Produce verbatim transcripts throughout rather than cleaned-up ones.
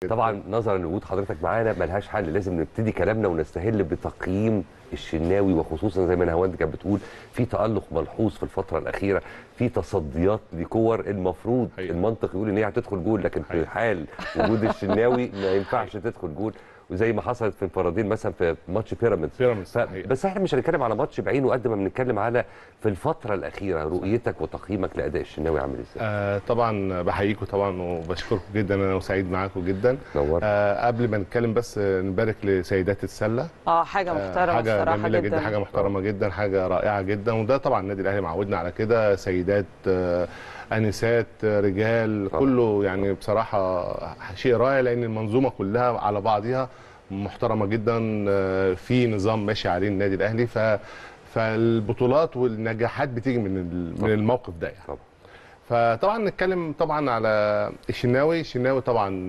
طبعا نظرا لوجود حضرتك معانا ملهاش حل، لازم نبتدي كلامنا ونستهل بتقييم الشناوي، وخصوصا زي ما نهاوند كانت بتقول في تألق ملحوظ في الفتره الاخيره، في تصديات لكور المفروض حقيقة. المنطق يقول ان هي هتدخل جول، لكن في حال وجود الشناوي ما ينفعش تدخل جول، وزي ما حصلت في انفرادين مثلا في ماتش بيراميدز. بيراميدز بس احنا مش هنتكلم على ماتش بعينه قد ما بنتكلم على في الفتره الاخيره رؤيتك وتقييمك لاداء الشناوي عامل ازاي؟ آه طبعا بحييكم طبعا وبشكركم جدا، انا وسعيد معاكم جدا. آه قبل ما نتكلم بس نبارك لسيدات السله. اه حاجه محترمه، آه حاجه جميله جدا. جدا، حاجه محترمه أوه. جدا، حاجه رائعه جدا، وده طبعا النادي الاهلي معودنا على كده، سيدات آه انسات رجال طبعا. كله يعني بصراحه شيء رائع، لان المنظومه كلها على بعضها محترمه جدا، في نظام ماشي عليه النادي الاهلي، ف فالبطولات والنجاحات بتيجي من من الموقف ده يعني. فطبعا نتكلم طبعا على الشناوي. الشناوي طبعا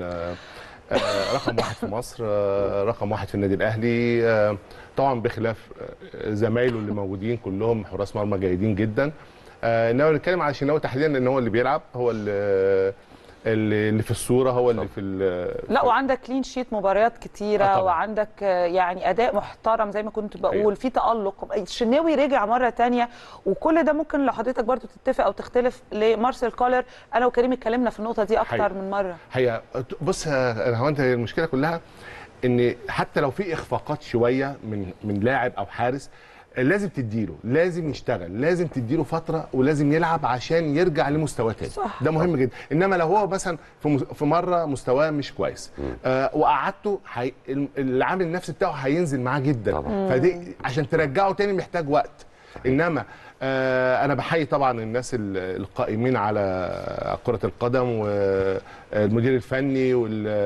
رقم واحد في مصر، رقم واحد في النادي الاهلي، طبعا بخلاف زمايله اللي موجودين كلهم حراس مرمى جيدين جدا. انما نتكلم على الشناوي تحديدا لان هو اللي بيلعب، هو اللي اللي في الصوره، هو اللي في لا، وعندك كلين شيت مباريات كتيره آه وعندك يعني اداء محترم زي ما كنت بقول، في تالق. الشناوي رجع مره ثانيه، وكل ده ممكن لو حضرتك برضو تتفق او تختلف لمارسيل كولر. انا وكريم اتكلمنا في النقطه دي اكتر حقيقة. من مره. هي بص هو انت المشكله كلها ان حتى لو في اخفاقات شويه من من لاعب او حارس، لازم تديله، لازم يشتغل، لازم تديله فتره، ولازم يلعب عشان يرجع لمستواه تاني. ده مهم جدا. انما لو هو مثلا في في مره مستواه مش كويس آه وقعدته، حي... العامل النفسي بتاعه هينزل معاه جدا، فدي عشان ترجعه تاني محتاج وقت. انما آه انا بحيي طبعا الناس القائمين على كره القدم والمدير الفني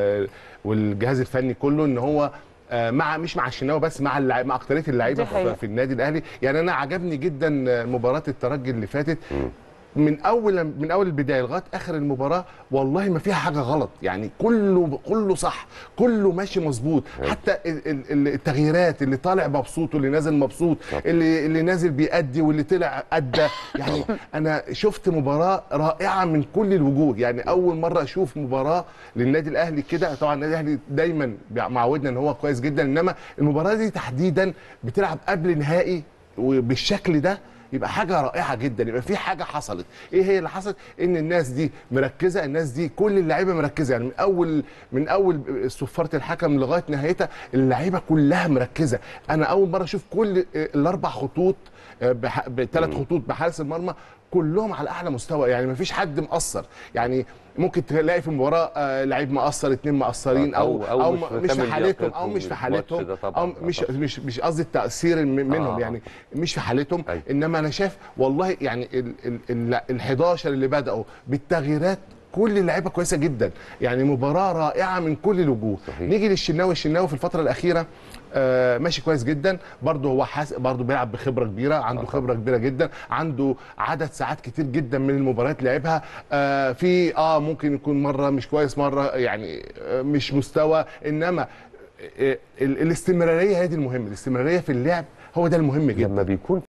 والجهاز الفني كله، ان هو مع مش مع الشناوي بس، مع اللعب مع اكتريه اللعيبه في, في النادي الاهلي. يعني انا عجبني جدا مباراه الترجي اللي فاتت، من اول من اول البدايه لغايه اخر المباراه، والله ما فيها حاجه غلط، يعني كله كله صح، كله ماشي مظبوط. حتى التغييرات، اللي طالع مبسوط واللي نازل مبسوط، اللي اللي نازل بيأدي واللي طلع أدى. يعني انا شفت مباراه رائعه من كل الوجوه، يعني اول مره اشوف مباراه للنادي الاهلي كده. طبعا النادي الاهلي دايما معودنا ان هو كويس جدا، انما المباراه دي تحديدا بتلعب قبل نهائي وبالشكل ده، يبقى حاجه رائعه جدا، يبقى في حاجه حصلت. ايه هي اللي حصلت؟ ان الناس دي مركزه، الناس دي كل اللعيبه مركزه، يعني من اول من اول صفاره الحكم لغايه نهايتها اللعيبه كلها مركزه. انا اول مره اشوف كل الاربع خطوط بثلاث خطوط بحارس المرمى كلهم على اعلى مستوى، يعني ما فيش حد مقصر. يعني ممكن تلاقي في المباراه لعيب مقصر، اثنين مقصرين، او او, أو مش في حالتهم، او مش في حالتهم، او مش مش مش قصدي التاثير منهم، آه. يعني مش في حالتهم. أي. انما انا شايف والله يعني ال حداشر اللي بداوا بالتغييرات كل اللعيبه كويسه جدا، يعني مباراه رائعه من كل الوجوه. نيجي للشناوي. الشناوي في الفتره الاخيره آه ماشي كويس جدا، برضه هو حاس برضه بيلعب بخبره كبيره، عنده خبره كبيره جدا، عنده عدد ساعات كتير جدا من المباريات لعبها. آه في اه ممكن يكون مره مش كويس، مره يعني آه مش مستوى، انما آه الاستمراريه هي دي المهم، الاستمراريه في اللعب هو ده المهم جدا. لما بيكون